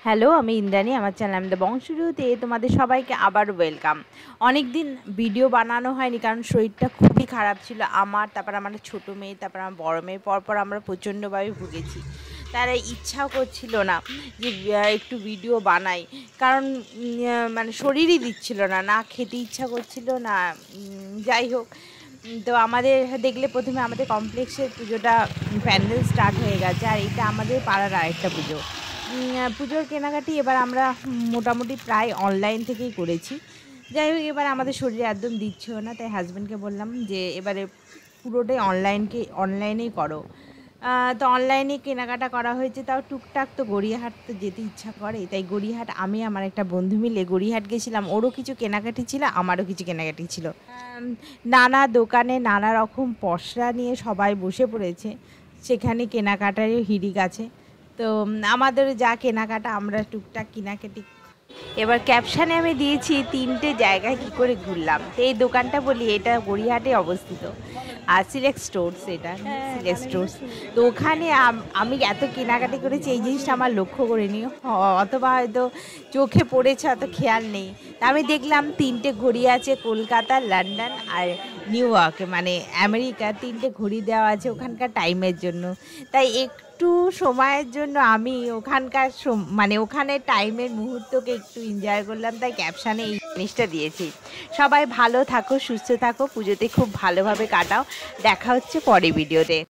Hello, আমি ইন্দ্রাণী। আমার channel the বংশুরুতে তোমাদের সবাইকে আবার ওয়েলকাম। অনেক দিন ভিডিও বানানো হয়নি, কারণ শরীরটা খুবই খারাপ ছিল আমার, তারপর আমার ছোটো মেয়ে, তারপর আমার বড় মেয়ে, পরপর আমরা প্রচণ্ডভাবে ভুগেছি। তারা ইচ্ছাও করছিল না যে একটু ভিডিও বানাই, কারণ মানে শরীরই দিচ্ছিল না, না খেতে ইচ্ছা করছিল না। যাই হোক, তো আমাদের দেখলে প্রথমে আমাদের কমপ্লেক্সের পুজোটা প্যান্ডেল স্টার্ট হয়ে গেছে, আর এটা আমাদের পাড়ার আরেকটা পুজো। পুজোর কেনাকাটি এবার আমরা মোটামুটি প্রায় অনলাইন থেকেই করেছি। যাই হোক, এবার আমাদের শরীরে একদম দিচ্ছেও না, তাই হাজব্যান্ডকে বললাম যে এবারে পুরোটাই অনলাইনেই করো। তো অনলাইনে কেনাকাটা করা হয়েছে, তাও টুকটাক। তো গড়িয়াহাট তো যেতে ইচ্ছা করে, তাই গড়িয়াহাট আমি আমার একটা বন্ধু মিলে গড়িয়াহাট গেছিলাম। ওরও কিছু কেনাকাটি ছিল, আমারও কিছু কেনাকাটি ছিল। নানা দোকানে নানা রকম পসরা নিয়ে সবাই বসে পড়েছে, সেখানে কেনাকাটারও হিড়িক আছে। তো আমাদের যা কেনাকাটা আমরা টুকটাক কেনাকাটি। এবার ক্যাপশানে আমি দিয়েছি 3টে জায়গায় কি করে ঘুরলাম। তো এই দোকানটা বলি, এটা গড়িয়াহাটে অবস্থিত, আর সিলেক্ট স্টোর্স, এটা সিলেক্ট স্টোর্স। তো ওখানে আমি এত কেনাকাটি করেছি, এই জিনিসটা আমার লক্ষ্য করিনি, অথবা হয়তো চোখে পড়েছে, অত খেয়াল নেই। তা আমি দেখলাম 3টে ঘড়ি আছে, কলকাতা, লন্ডন আর নিউ ইয়র্কে, মানে আমেরিকা। 3টে ঘড়ি দেওয়া আছে ওখানকার টাইমের জন্য। তাই একটু সময়ের জন্য আমি ওখানকার মানে ওখানে টাইমের মুহূর্তকে একটু এনজয় করলাম, তাই ক্যাপশানে এই জিনিসটা দিয়েছি। সবাই ভালো থাকো, সুস্থ থাকো, পুজোতে খুব ভালোভাবে কাটাও। দেখা হচ্ছে পরে ভিডিওতে।